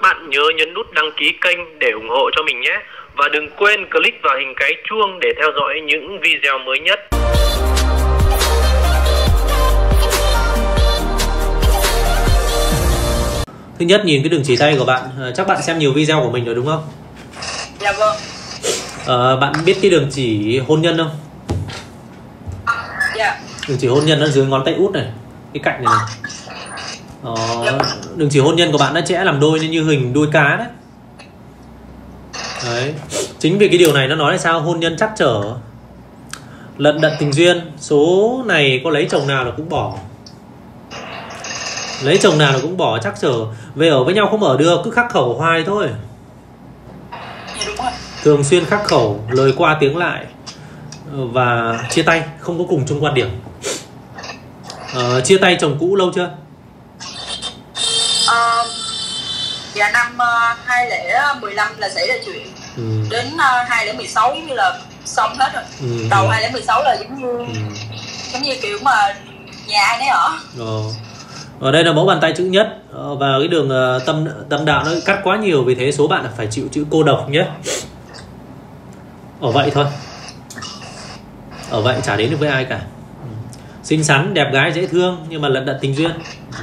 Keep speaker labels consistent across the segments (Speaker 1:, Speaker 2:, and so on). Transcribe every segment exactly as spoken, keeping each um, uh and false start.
Speaker 1: bạn nhớ nhấn nút đăng ký kênh để ủng hộ cho mình nhé. Và đừng quên click vào hình cái chuông để theo dõi những video mới nhất.
Speaker 2: Thứ nhất, nhìn cái đường chỉ tay của bạn, chắc bạn xem nhiều video của mình rồi đúng không?
Speaker 3: Dạ vâng.
Speaker 2: Ờ, bạn biết cái đường chỉ hôn nhân không?
Speaker 3: Dạ.
Speaker 2: Đường chỉ hôn nhân ở dưới ngón tay út này, cái cạnh này, này. Ờ, đường chỉ hôn nhân của bạn nó chẽ làm đôi nên như hình đuôi cá đấy. Đấy. Chính vì cái điều này nó nói là sao? Hôn nhân trắc trở, lận đận tình duyên. Số này có lấy chồng nào là cũng bỏ, lấy chồng nào là cũng bỏ, trắc trở. Về ở với nhau không ở được, cứ khắc khẩu hoài thôi. Thường xuyên khắc khẩu, lời qua tiếng lại, và chia tay, không có cùng chung quan điểm. Ờ, chia tay chồng cũ lâu chưa?
Speaker 3: Uh, dạ năm uh, hai không một lăm là xảy ra chuyện. ừ. Đến uh, hai không một sáu giống như là xong hết rồi. ừ. Đầu hai không một sáu là giống như ừ. giống như kiểu mà nhà ai nấy ở.
Speaker 2: Ờ. Ở đây là mẫu bàn tay chữ nhất, và cái đường tâm tâm đạo nó cắt quá nhiều, vì thế số bạn là phải chịu chữ cô độc nhé. Ở vậy thôi, ở vậy chả đến được với ai cả. Xinh xắn, đẹp gái, dễ thương, nhưng mà lận đận tình duyên.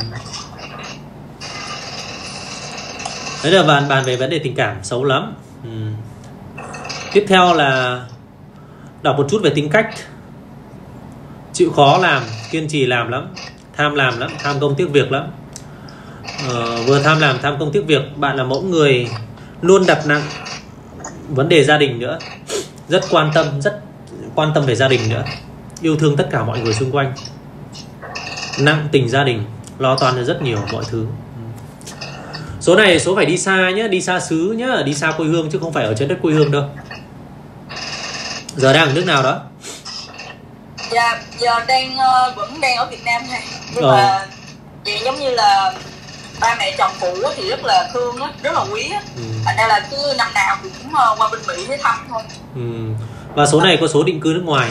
Speaker 2: Đấy là bàn bàn về vấn đề tình cảm, xấu lắm. ừ. Tiếp theo là đọc một chút về tính cách. Chịu khó làm, kiên trì làm lắm, tham làm lắm, tham công tiếc việc lắm. ờ, Vừa tham làm, tham công tiếc việc. Bạn là mẫu người luôn đặt nặng vấn đề gia đình nữa, rất quan tâm, rất quan tâm về gia đình nữa, yêu thương tất cả mọi người xung quanh, nặng tình gia đình, lo toan cho rất nhiều mọi thứ. Số này số phải đi xa nhé, đi xa xứ nhé, đi xa quê hương chứ không phải ở trên đất quê hương đâu. Giờ đang ở nước nào đó?
Speaker 3: Dạ, giờ đang uh, vẫn đang ở Việt Nam này. Nhưng ờ. mà vậy giống như là ba mẹ chồng cũ thì rất là thương á, rất là quý á. ừ. Thành ra là cứ năm nào thì cũng uh, qua bên Mỹ để thăm thôi.
Speaker 2: ừ. Và số này có số định cư nước ngoài.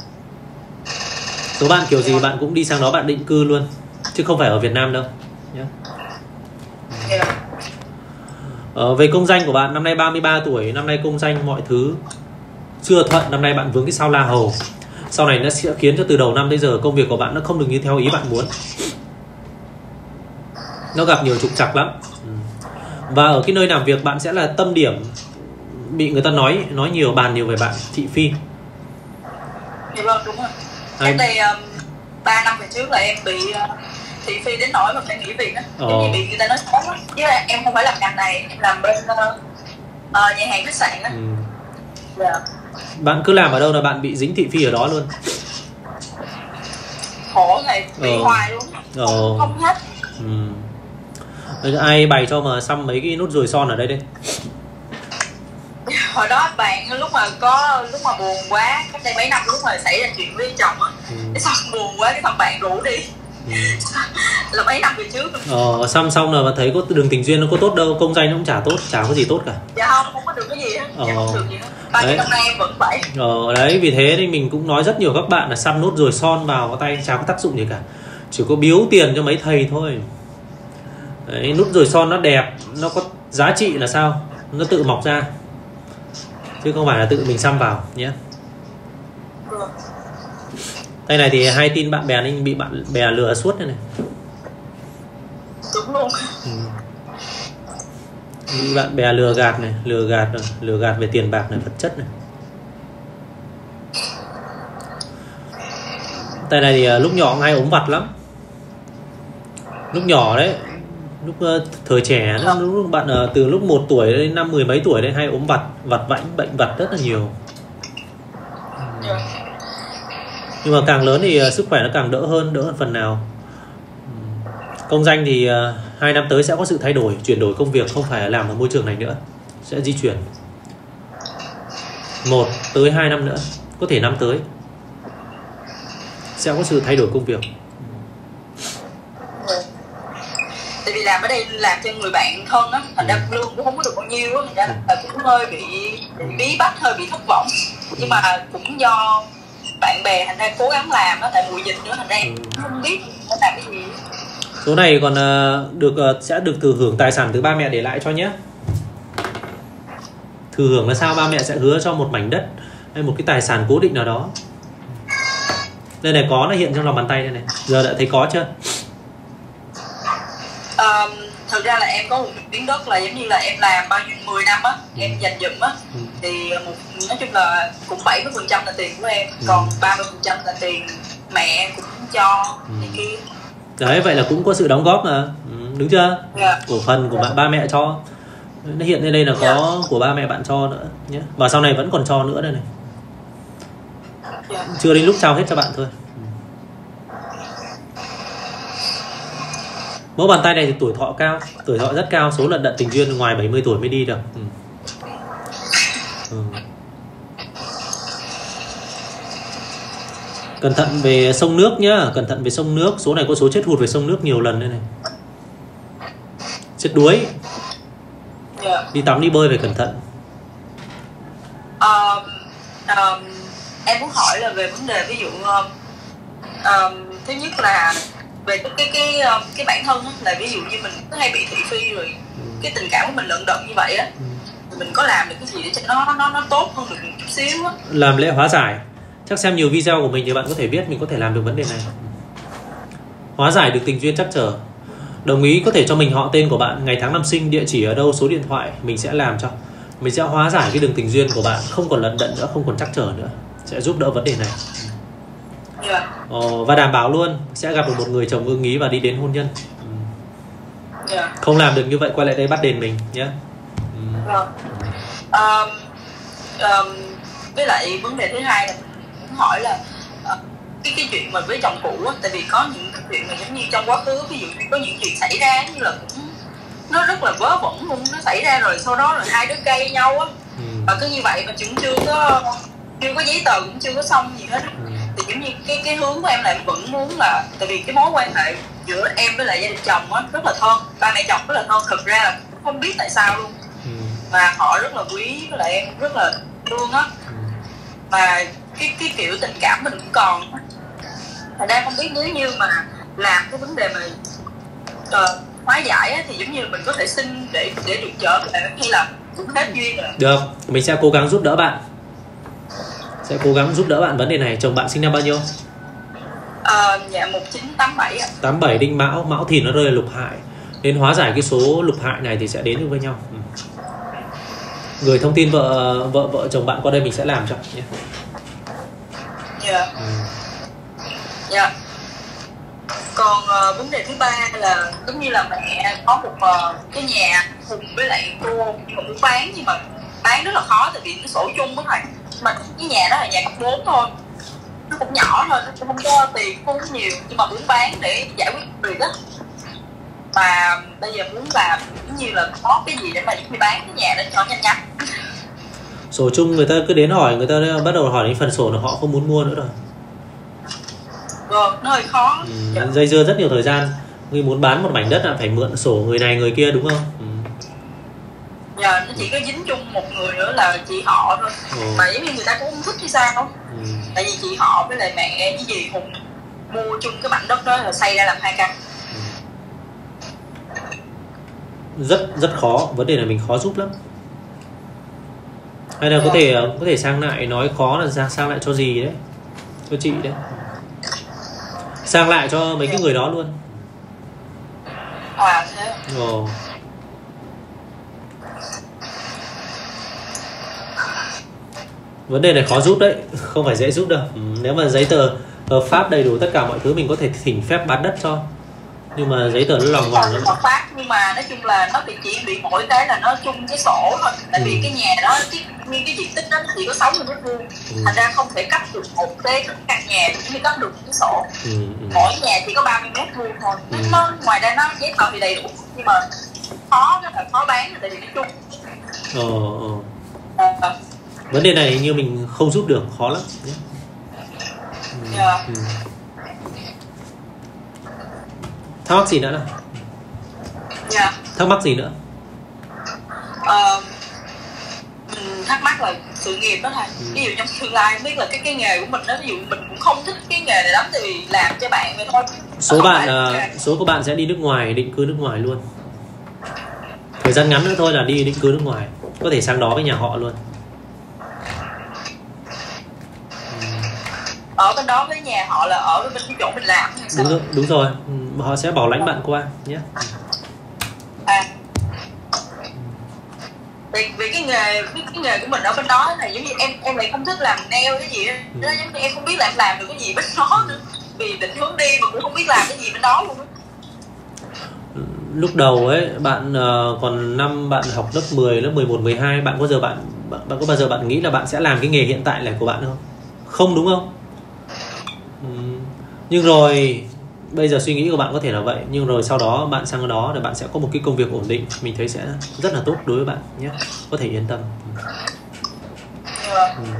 Speaker 2: Số bạn kiểu gì bạn cũng đi sang đó bạn định cư luôn, chứ không phải ở Việt Nam đâu nhé.
Speaker 3: Yeah.
Speaker 2: Ờ, về công danh của bạn, năm nay ba mươi ba tuổi, năm nay công danh mọi thứ chưa thuận. Năm nay bạn vướng cái sao la hầu, sau này nó sẽ khiến cho từ đầu năm tới giờ công việc của bạn nó không được như theo ý bạn muốn, nó gặp nhiều trục trặc lắm. Và ở cái nơi làm việc bạn sẽ là tâm điểm, bị người ta nói nói nhiều, bàn nhiều về bạn, thị phi.
Speaker 3: Dạ vâng, đúng rồi. Cách đây um, ba năm về trước là em bị uh, thị phi đến nỗi mà phải nghỉ việc á. Giống như bị người ta nói xấu á. Chứ là em không phải làm ngành này, em làm bên uh, uh, nhà hàng khách sạn á. ừ. Dạ.
Speaker 2: Bạn cứ làm ở đâu là bạn bị dính thị phi ở đó luôn.
Speaker 3: Khổ này, bị
Speaker 2: ờ.
Speaker 3: hoài luôn.
Speaker 2: ờ.
Speaker 3: Không, không hết.
Speaker 2: ừ. Ai bày cho mà xăm mấy cái nút ruồi son ở đây đây?
Speaker 3: Hồi đó bạn lúc mà có lúc mà buồn quá, cách đây mấy năm lúc mà xảy ra chuyện với chồng á, ừ. cái xong buồn quá cái thằng bạn rủ đi. ừ. Là mấy năm về trước.
Speaker 2: Ờ, xăm xong rồi mà thấy có đường tình duyên nó có tốt đâu, công danh nó cũng chả tốt, chả có gì tốt cả.
Speaker 3: Dạ không, không có được cái gì hết.
Speaker 2: ờ.
Speaker 3: Dạ không được gì hết. Bao nhiêu năm nay em vẫn vậy.
Speaker 2: Ờ, đấy, vì thế thì mình cũng nói rất nhiều các bạn là xăm nốt ruồi son vào có tay chả có tác dụng gì cả, chỉ có biếu tiền cho mấy thầy thôi. Đấy, nút ruồi son nó đẹp, nó có giá trị là sao? Nó tự mọc ra, chứ không phải là tự mình xăm vào nhé. Tay này thì hay tin bạn bè nên bị bạn bè lừa suốt này này.
Speaker 3: Đúng luôn.
Speaker 2: ừ. Bị bạn bè lừa gạt này, lừa gạt này, lừa gạt về tiền bạc này, vật chất này. Tay này thì lúc nhỏ hay ốm vặt lắm. Lúc nhỏ đấy, lúc uh, thời trẻ, lúc, lúc bạn uh, từ lúc một tuổi đến năm mười mấy tuổi đấy hay ốm vặt, vặt vãnh, bệnh vặt rất là nhiều.
Speaker 3: Yeah.
Speaker 2: Nhưng mà càng lớn thì uh, sức khỏe nó càng đỡ hơn, đỡ hơn phần nào. Công danh thì uh, hai năm tới sẽ có sự thay đổi, chuyển đổi công việc, không phải làm ở môi trường này nữa, sẽ di chuyển. Một tới hai năm nữa, có thể năm tới sẽ có sự thay đổi công việc.
Speaker 3: Tại vì làm ở đây làm cho người bạn thân á, thành ra ừ. lương cũng không có được bao nhiêu á, thành ra là cũng hơi bị, bị bí bách, hơi bị thất vọng. Nhưng mà cũng do bạn bè thành ra cố gắng làm á, tại mùa dịch nữa thành ra em không biết nó làm cái gì.
Speaker 2: Số này còn uh, được uh, sẽ được thừa hưởng tài sản từ ba mẹ để lại cho nhé. Thừa hưởng là sao? Ba mẹ sẽ hứa cho một mảnh đất hay một cái tài sản cố định nào đó. Đây này, có nó hiện trong lòng bàn tay đây này. Giờ đã thấy có chưa?
Speaker 3: Um, thực ra là em có một miếng đất là giống như là em làm bao nhiêu mười năm á, ừ. em dành dụm á, ừ. thì một nói chung là cũng bảy mươi phần trăm là tiền của em, ừ. còn ba mươi phần trăm là tiền mẹ cũng cho ừ. này kia.
Speaker 2: Đấy, vậy là cũng có sự đóng góp mà, ừ, đúng chưa? Yeah. Cổ phần của yeah. ba mẹ cho. Nó hiện lên đây là có yeah. của ba mẹ bạn cho nữa nhé. Và sau này vẫn còn cho nữa đây này. Yeah. Chưa đến lúc trao hết cho bạn thôi. Mẫu bàn tay này thì tuổi thọ cao, tuổi thọ rất cao, số lần đận tình duyên ngoài bảy mươi tuổi mới đi được. Ừ. Ừ. Cẩn thận về sông nước nhá, cẩn thận về sông nước. Số này có số chết hụt về sông nước nhiều lần đây này. Chết đuối. Yeah. Đi tắm đi bơi phải cẩn thận.
Speaker 3: Um, um, em muốn hỏi là về vấn đề ví dụ um, um, thứ nhất là về cái cái cái cái bản thân á, là ví dụ như mình hay bị thị phi rồi, ừ. cái tình cảm của mình lận đận như vậy á, ừ. thì mình có làm được cái gì để cho nó nó nó tốt hơn được một chút xíu á?
Speaker 2: Làm lễ hóa giải. Chắc xem nhiều video của mình thì bạn có thể biết mình có thể làm được vấn đề này. Hóa giải được tình duyên trắc trở. Đồng ý có thể cho mình họ tên của bạn, ngày tháng năm sinh, địa chỉ ở đâu, số điện thoại, mình sẽ làm cho. Mình sẽ hóa giải cái đường tình duyên của bạn, không còn lận đận nữa, không còn trắc trở nữa, sẽ giúp đỡ vấn đề này. Yeah. Ờ, và đảm bảo luôn sẽ gặp được một người chồng ưng ý và đi đến hôn nhân. Yeah. Không làm được như vậy quay lại đây bắt đền mình nhé.
Speaker 3: Mm. Yeah. um, um, với lại vấn đề thứ hai là muốn hỏi là uh, cái cái chuyện mà với chồng cũ á, tại vì có những cái chuyện mà giống như trong quá khứ, ví dụ như có những chuyện xảy ra như là cũng nó rất là vớ vẩn luôn, nó xảy ra rồi sau đó là hai đứa cay nhau á, mm. và cứ như vậy mà chúng chưa có chưa có giấy tờ, cũng chưa có xong gì hết. Mm. Thì giống như cái cái hướng của em là em vẫn muốn là, tại vì cái mối quan hệ giữa em với lại gia đình chồng á rất là thân, ba mẹ chồng rất là thân, thực ra là không biết tại sao luôn, ừ. mà họ rất là quý với lại em rất là thương á, ừ. mà cái cái kiểu tình cảm mình cũng còn. Thành ra không biết nếu như mà làm cái vấn đề mà uh, hóa giải á, thì giống như mình có thể xin để để được trở về hay là cũng hết duyên rồi.
Speaker 2: Được, mình sẽ cố gắng giúp đỡ bạn. Sẽ cố gắng giúp đỡ bạn vấn đề này. Chồng bạn sinh năm bao nhiêu?
Speaker 3: Ờ, dạ một chín tám bảy ạ.
Speaker 2: tám bảy đinh mão, mão thìn nó rơi là lục hại. Nên hóa giải cái số lục hại này thì sẽ đến được với nhau. Ừ. Gửi thông tin vợ vợ vợ chồng bạn qua đây mình sẽ làm cho nhé.
Speaker 3: Dạ. Ừ. Dạ. Còn uh, vấn đề thứ ba là giống như là mẹ có một uh, cái nhà cùng với lại cô nhưng mà muốn bán, nhưng mà bán rất là khó tại vì nó sổ chung với thầy. Mà cái nhà đó là nhà cấp bốn thôi, nó cũng nhỏ thôi, nó cũng không có tiền, không có nhiều, nhưng mà muốn bán để giải quyết việc á. Mà bây giờ muốn làm cũng như là có cái gì để mà đi bán cái nhà đó cho nhanh nhanh.
Speaker 2: Sổ chung người ta cứ đến hỏi, người ta bắt đầu hỏi đến phần sổ là họ không muốn mua nữa rồi.
Speaker 3: Vâng, nó hơi khó.
Speaker 2: Ừ, dạ. Dây dưa rất nhiều thời gian. Người muốn bán một mảnh đất là phải mượn sổ người này người kia đúng không? Ừ.
Speaker 3: Giờ nó chỉ có dính chung một người nữa là chị họ thôi. Ừ. Mà giống như người ta cũng không thích hay sao không? Ừ. Tại vì chị họ với lại mẹ với dì Hùng mua chung cái mảnh đất đó rồi xây ra làm hai căn.
Speaker 2: Ừ. Rất rất khó, vấn đề này mình khó giúp lắm. Hay là có thể có thể sang lại nói khó là sang sang lại cho gì đấy, cho chị đấy, sang lại cho mấy cái người đó luôn.
Speaker 3: À thế.
Speaker 2: Ồ. Vấn đề này khó giúp đấy, không phải dễ giúp đâu. Ừ, nếu mà giấy tờ hợp pháp đầy đủ tất cả mọi thứ mình có thể thỉnh phép bán đất cho, nhưng mà giấy tờ nó lòng vòng lắm.
Speaker 3: Hợp pháp nhưng mà nói chung là nó bị chỉ bị mỗi cái là nó chung cái sổ thôi, tại ừ. vì cái nhà đó cái nguyên cái diện tích đó chỉ có sáu mươi mét vuông, ừ. thành ra không thể cấp được một cái căn nhà chỉ cấp được cái sổ. Ừ, ừ. Mỗi nhà chỉ có ba mươi mét vuông thôi. Ừ. Nó ngoài ra nó giấy tờ thì đầy đủ nhưng mà khó rất là khó bán tại vì nó chung.
Speaker 2: Ờ, ờ. À. Vấn đề này như mình không giúp được, khó lắm nhé. Ừ. Yeah. Ừ. Thắc mắc gì nữa nào?
Speaker 3: Yeah.
Speaker 2: Thắc mắc gì nữa?
Speaker 3: Uh, mình thắc mắc là sự nghiệp đó thầy. Ừ. Ví dụ trong tương lai không biết là cái cái nghề của mình đó, ví dụ mình cũng không thích cái nghề này lắm tại vì làm cho bạn vậy thôi,
Speaker 2: số bạn uh, số của bạn sẽ đi nước ngoài, định cư nước ngoài luôn. Thời gian ngắn nữa thôi là đi định cư nước ngoài, có thể sang đó với nhà họ luôn.
Speaker 3: Ở bên đó với nhà họ là ở bên cái chỗ mình làm hay sao?
Speaker 2: Đúng rồi, đúng rồi. Họ sẽ bảo lãnh bạn qua nhé.
Speaker 3: À. Vì, vì cái nghề cái, cái nghề của mình ở bên đó này giống như em em lại không thích làm nail cái gì đó, ừ. Giống như em không biết là em làm được cái gì bên đó nữa. Vì định hướng đi mà cũng không biết làm cái gì bên đó luôn đó.
Speaker 2: Lúc đầu ấy bạn uh, còn năm bạn học lớp mười, lớp mười một, mười hai, bạn có giờ bạn, bạn bạn có bao giờ bạn nghĩ là bạn sẽ làm cái nghề hiện tại này của bạn không? Không, đúng không? Uhm, nhưng rồi bây giờ suy nghĩ của bạn có thể là vậy, nhưng rồi sau đó bạn sang đó để bạn sẽ có một cái công việc ổn định, mình thấy sẽ rất là tốt đối với bạn nhé, có thể yên tâm.
Speaker 3: Yeah.
Speaker 2: Uhm.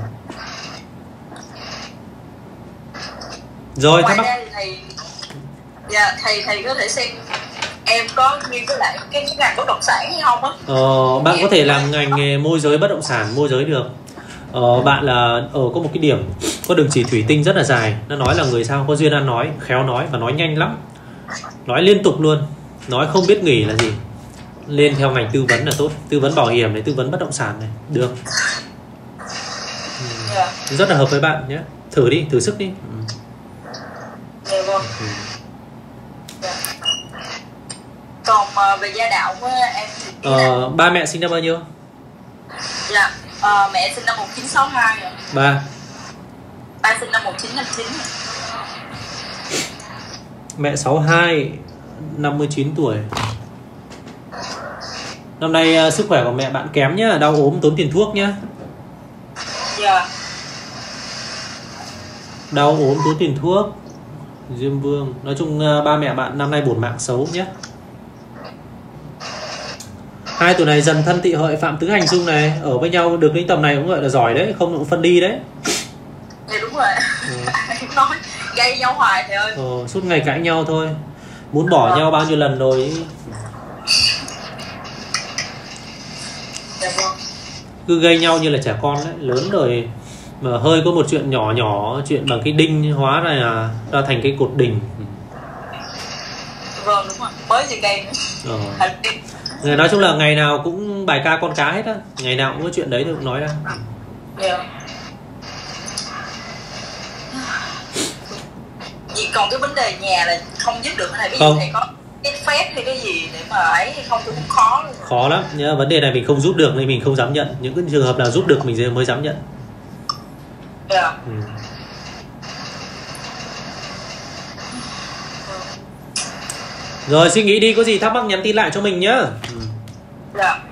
Speaker 2: Rồi
Speaker 3: ngoài
Speaker 2: thắc mắc.
Speaker 3: ra thì thầy, dạ, thầy thầy có thể xem em có nghiên cứu lại cái ngành bất động sản hay không á?
Speaker 2: Ờ, bạn có thể làm ngành nghề môi giới bất động sản, môi giới được. Ờ, bạn là ở ờ, có một cái điểm có đường chỉ thủy tinh rất là dài, nó nói là người sao có duyên ăn nói, khéo nói và nói nhanh lắm, nói liên tục luôn, nói không biết nghỉ là gì. Lên theo ngành tư vấn là tốt, tư vấn bảo hiểm này, tư vấn bất động sản này được.
Speaker 3: Yeah.
Speaker 2: Rất là hợp với bạn nhé, thử đi, thử sức đi.
Speaker 3: Yeah, vâng.
Speaker 2: Ừ.
Speaker 3: Yeah. Còn uh, về gia đạo của em thì
Speaker 2: ờ, ba mẹ sinh năm bao nhiêu?
Speaker 3: Dạ, uh, mẹ sinh năm một nghìn chín trăm sáu mươi hai rồi.
Speaker 2: Ba
Speaker 3: Ba sinh năm một nghìn chín trăm năm mươi chín.
Speaker 2: Mẹ sáu hai, năm mươi chín tuổi. Năm nay uh, sức khỏe của mẹ bạn kém nhá, đau ốm tốn tiền thuốc nhá.
Speaker 3: Dạ.
Speaker 2: Đau ốm tốn tiền thuốc. Diêm Vương. Nói chung uh, ba mẹ bạn năm nay bổn mạng xấu nhé. Hai tuổi này dần thân tị hợi phạm tứ hành xung này, ở với nhau được đến tầm này cũng gọi là giỏi đấy, không cũng phân đi đấy.
Speaker 3: Dạ đúng rồi. Ừ. Nói gây nhau hoài thầy ơi.
Speaker 2: Ờ, suốt ngày cãi nhau thôi. Muốn bỏ à. nhau bao nhiêu lần rồi.
Speaker 3: Dạ vâng.
Speaker 2: Cứ gây nhau như là trẻ con đấy, lớn rồi mà hơi có một chuyện nhỏ nhỏ, chuyện bằng cái đinh hóa ra là ra thành cái cột đình.
Speaker 3: Vâng đúng rồi, mới chỉ gây nữa.
Speaker 2: Ờ. Nói chung là ngày nào cũng bài ca con cá hết á, ngày nào cũng có chuyện đấy thì cũng nói ra.
Speaker 3: Yeah. Vì còn cái vấn đề nhà là không giúp được hay ví dụ thầy có cái phép hay cái gì để mà ấy hay không thì cũng khó luôn.
Speaker 2: Khó lắm nhá, vấn đề này mình không giúp được nên mình không dám nhận, những cái trường hợp nào giúp được mình mới dám nhận.
Speaker 3: Yeah.
Speaker 2: Ừ. Rồi suy nghĩ đi, có gì thắc mắc nhắn tin lại cho mình nhá.
Speaker 3: Dạ.